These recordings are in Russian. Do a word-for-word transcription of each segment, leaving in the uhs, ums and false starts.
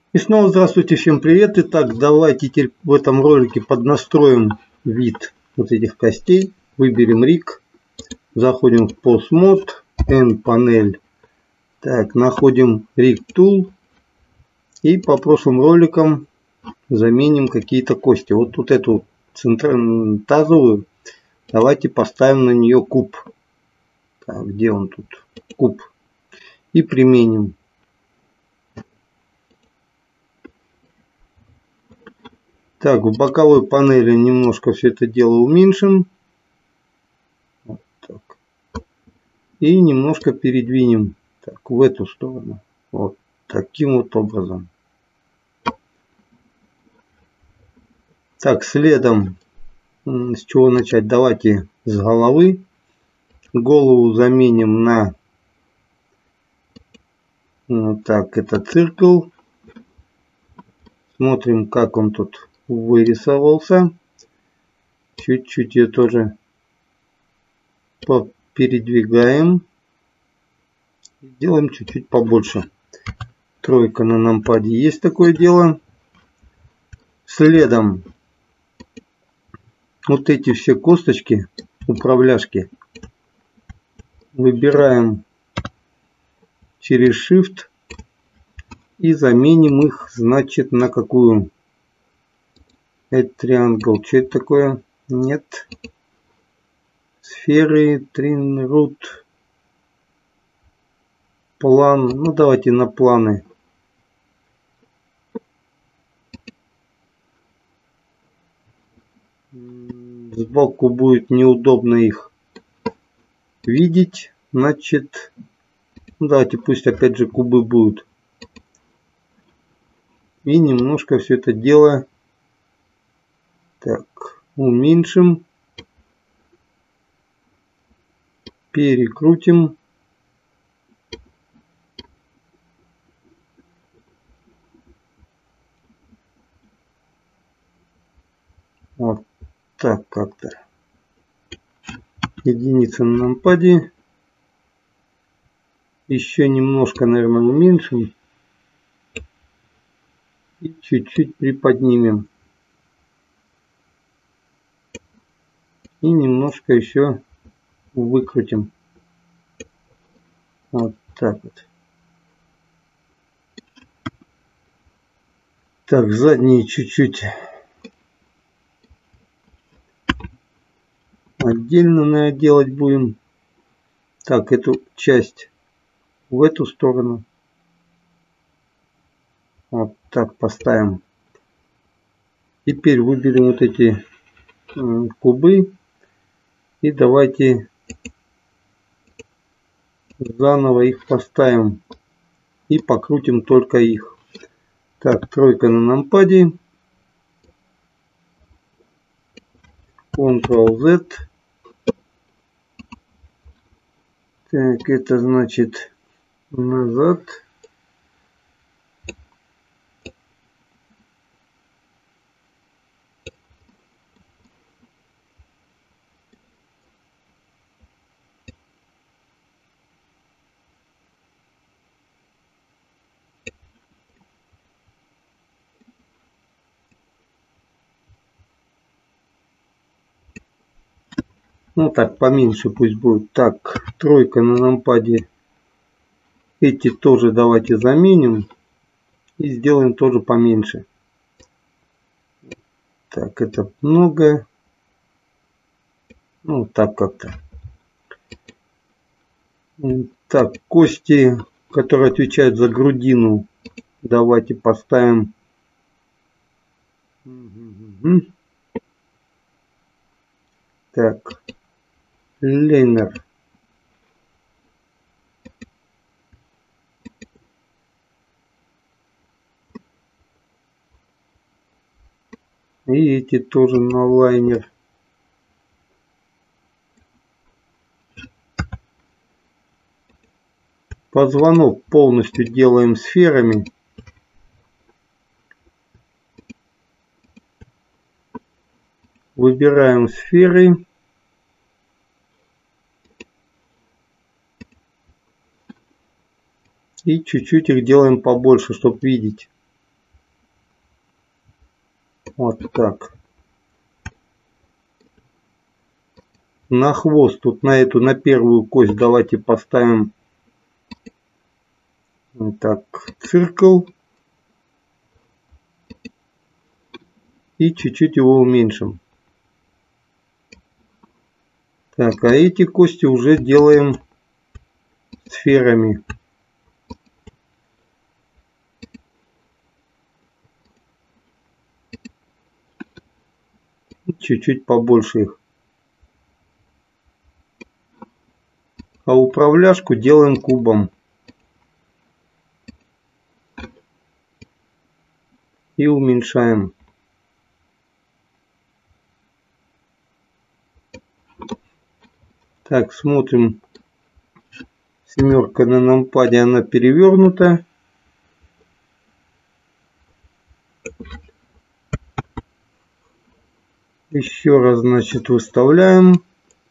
И снова здравствуйте, всем привет. Итак, давайте теперь в этом ролике поднастроим вид вот этих костей. Выберем риг, заходим в PostMod, N-панель. Так, находим Rig Tool и по прошлым роликам заменим какие-то кости. Вот тут эту центральную тазовую, давайте поставим на нее куб. Так, где он тут? Куб. И применим. Так, в боковой панели немножко все это дело уменьшим. Вот так. И немножко передвинем так, в эту сторону. Вот таким вот образом. Так, следом, с чего начать? Давайте с головы. Голову заменим на вот так, это циркл. Смотрим, как он тут вырисовался. Чуть-чуть ее тоже передвигаем. Делаем чуть-чуть побольше. Тройка на нампаде. Есть такое дело. Следом вот эти все косточки, управляшки, выбираем через Shift и заменим их, значит, на какую? Это Triangle. Что это такое? Нет. Сферы, Trin Root, план. Ну, давайте на планы. Сбоку будет неудобно их видеть. Значит, ну, давайте пусть опять же кубы будут. И немножко все это дело так уменьшим. Перекрутим. Вот так как-то. Единица на нампаде. Еще немножко, наверное, уменьшим. И чуть-чуть приподнимем. И немножко еще выкрутим. Вот так вот. Так, задние чуть-чуть отдельно, наверное, делать будем. Так, эту часть в эту сторону. Вот так поставим. Теперь выберем вот эти кубы. И давайте заново их поставим. И покрутим только их. Так, тройка на нампаде. контрол-Z. Так, это значит назад. Ну так, поменьше пусть будет. Так, тройка на нампаде. Эти тоже давайте заменим. И сделаем тоже поменьше. Так, это много. Ну, так как-то. Так, кости, которые отвечают за грудину, давайте поставим. Так, лейнер. И эти тоже на лайнер. Позвонок полностью делаем сферами. Выбираем сферы. И чуть-чуть их делаем побольше, чтобы видеть. Вот так. На хвост, тут на эту, на первую кость давайте поставим вот так, циркл. И чуть-чуть его уменьшим. Так, а эти кости уже делаем сферами. Чуть-чуть побольше их. А управляшку делаем кубом. И уменьшаем. Так, смотрим. Семерка на нампаде, она перевернута. Еще раз, значит, выставляем.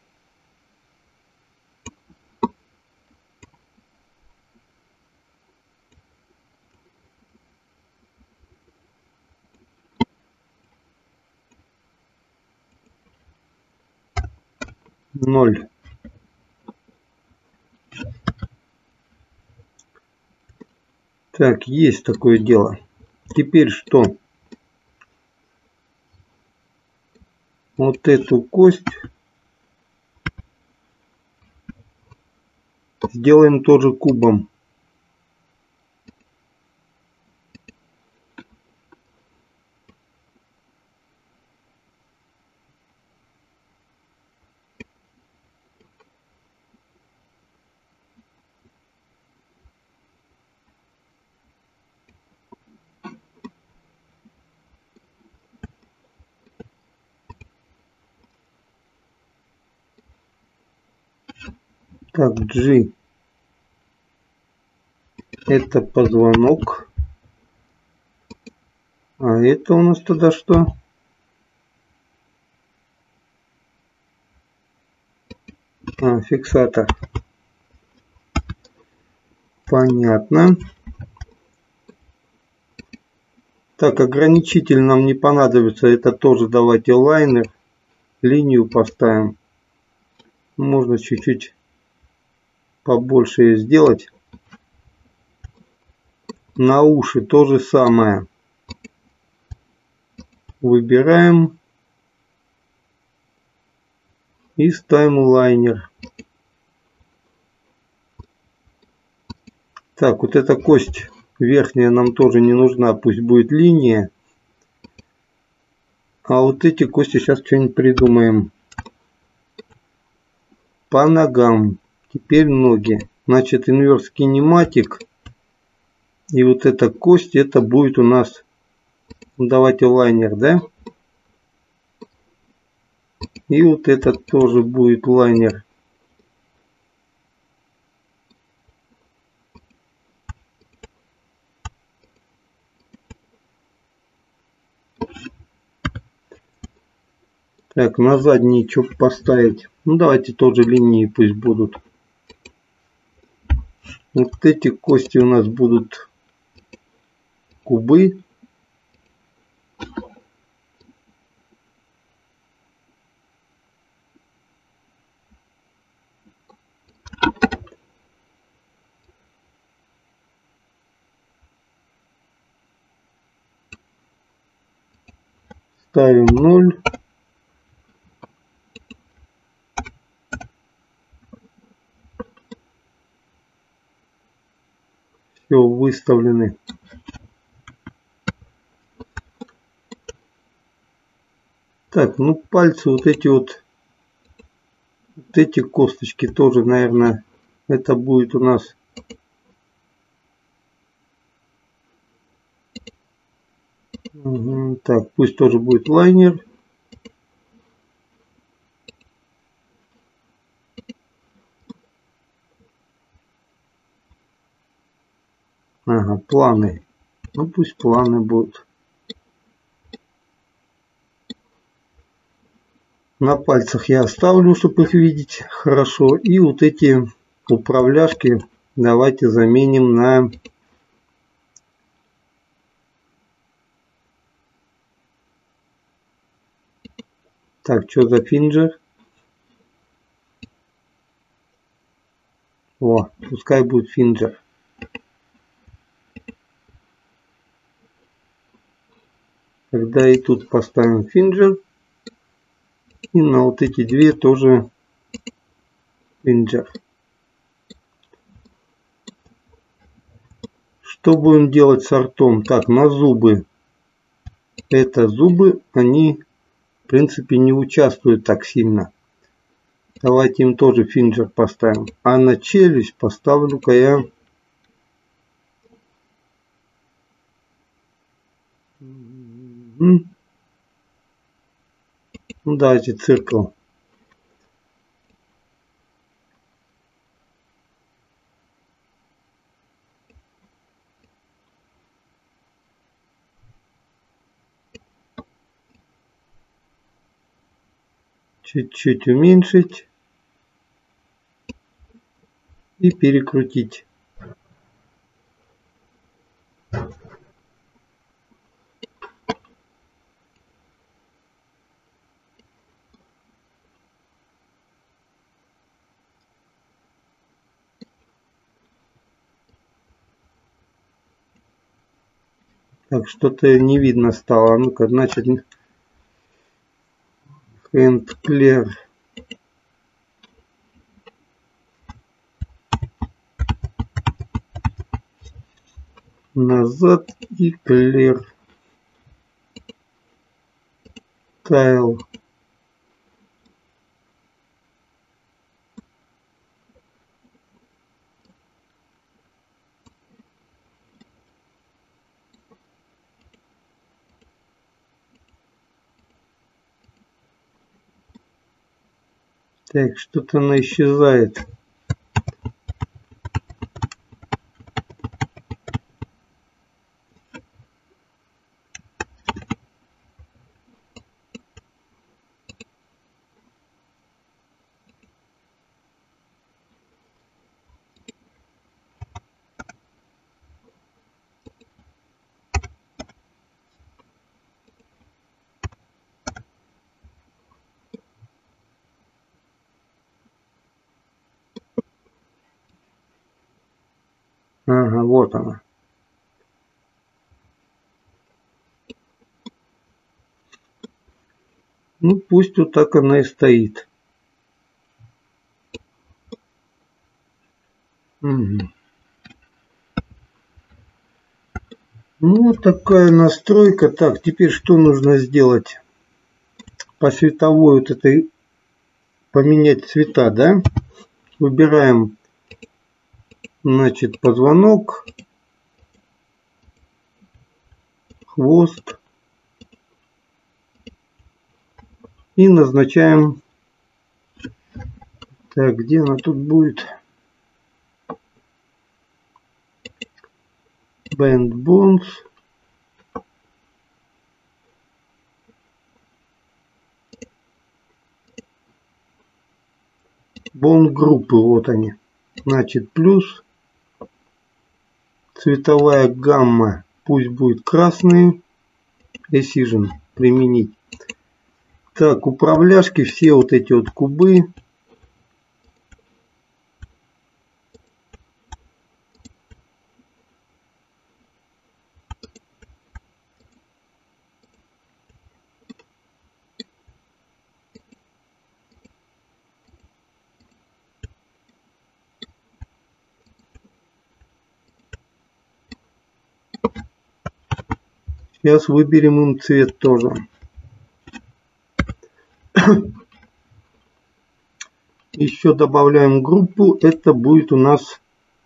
Ноль. Так, есть такое дело. Теперь что? Вот эту кость сделаем тоже кубом. Так, G. Это позвонок. А это у нас тогда что? А, фиксатор. Понятно. Так, ограничитель нам не понадобится. Это тоже давайте лайнер. Линию поставим. Можно чуть-чуть побольше ее сделать. На уши то же самое. Выбираем. И ставим лайнер. Так, вот эта кость верхняя нам тоже не нужна. Пусть будет линия. А вот эти кости сейчас что-нибудь придумаем. По ногам. Теперь ноги. Значит, инверс кинематик. И вот эта кость, это будет у нас, давайте лайнер, да? И вот этот тоже будет лайнер. Так, на задний что поставить? Ну, давайте тоже линии пусть будут. Вот эти кости у нас будут кубы. Ставим ноль. Все, выставлены. Так, ну пальцы вот эти вот, вот эти косточки тоже, наверное, это будет у нас угу. Так, пусть тоже будет лайнер. Ага, планы. Ну пусть планы будут. На пальцах я оставлю, чтобы их видеть хорошо. И вот эти управляшки давайте заменим на Так, что за финджер? О, пускай будет финджер. Тогда и тут поставим финджер. И на вот эти две тоже финджер. Что будем делать с артом? Так, на зубы. Это зубы, они в принципе не участвуют так сильно. Давайте им тоже финджер поставим. А на челюсть поставлю-ка я... Ну, давайте циркл. Чуть-чуть уменьшить. И перекрутить. Так, что-то не видно стало. Ну-ка, значит, hand clear. Назад и clear. Tile. Так, что-то она исчезает. Ага, вот она. Ну, пусть вот так она и стоит. Угу. Ну, вот такая настройка. Так, теперь что нужно сделать? По световой вот этой поменять цвета, да? Выбираем, значит, позвонок, хвост. И назначаем... Так, где она тут будет? Band Bones. Bone группы, вот они. Значит, плюс. Цветовая гамма. Пусть будет красный. Precision применить. Так, управляшки, все вот эти вот кубы. Сейчас выберем им цвет тоже. Еще добавляем группу. Это будет у нас...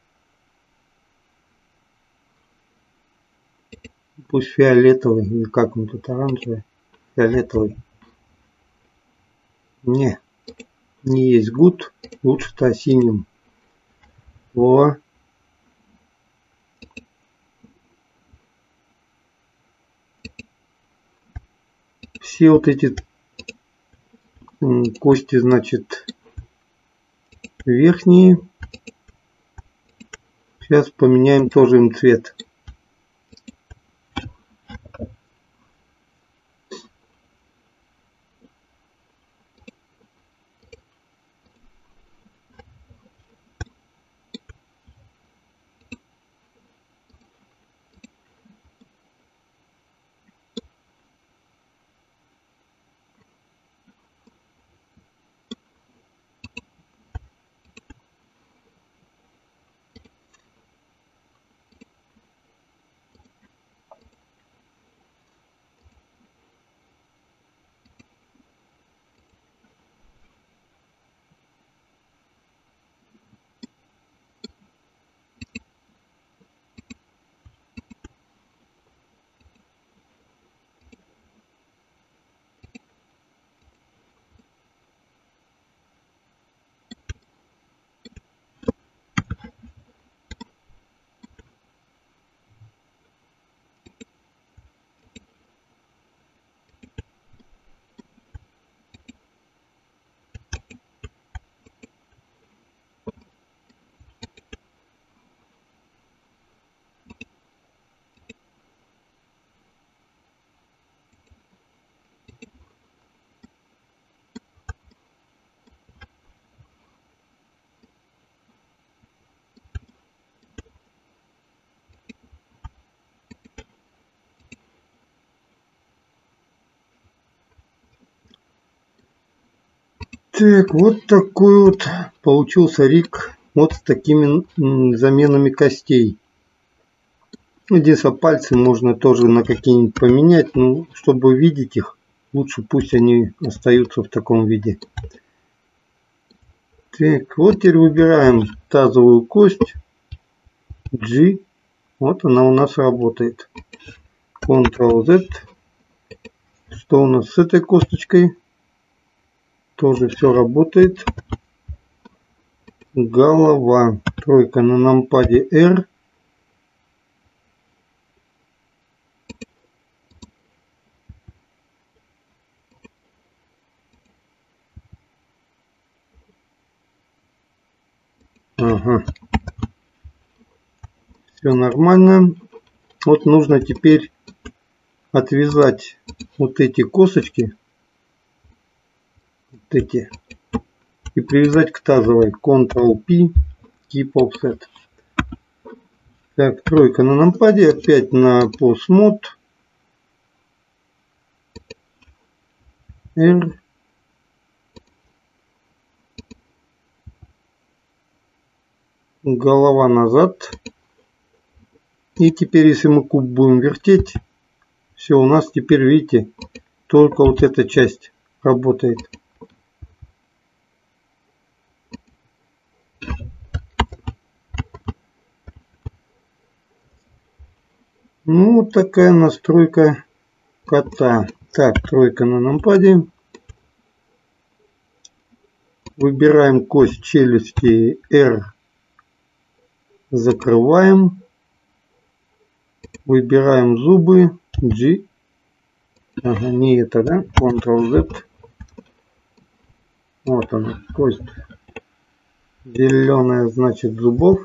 Пусть фиолетовый. Или как он тут, оранжевый? Фиолетовый. Не. Не есть good. Лучше-то синим. Во. Все вот эти кости, значит, верхние. Сейчас поменяем тоже им цвет. Так, вот такой вот получился риг вот с такими заменами костей. Единственное, пальцы можно тоже на какие-нибудь поменять, но чтобы видеть их, лучше пусть они остаются в таком виде. Так, вот теперь выбираем тазовую кость G. Вот она у нас работает. контрол зет. Что у нас с этой косточкой? Тоже все работает. Голова. Тройка на нампаде R. Ага. Все нормально. Вот нужно теперь отвязать вот эти косточки. Вот эти. И привязать к тазовой. контрол пи. Keep offset. Так, тройка на нампаде. Опять на POS-Mod. R. Голова назад. И теперь, если мы куб будем вертеть, все, у нас теперь, видите, только вот эта часть работает. Ну, вот такая настройка кота. Так, тройка на нампаде. Выбираем кость челюсти R. Закрываем. Выбираем зубы G. Ага, не это, да? контрол зет. Вот она, кость зеленая, значит, зубов.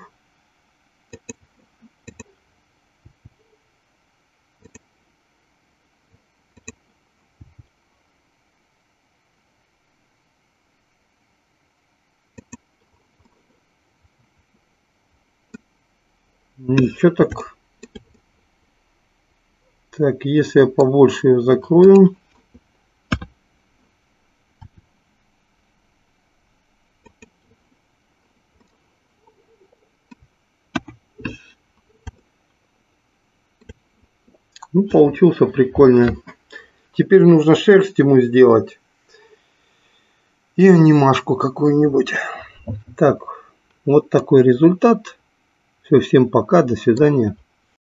Ничего так. Так, если я побольше ее закрою. Ну, получился прикольно. Теперь нужно шерсть ему сделать. И анимашку какую-нибудь. Так, вот такой результат. Все, всем пока, до свидания.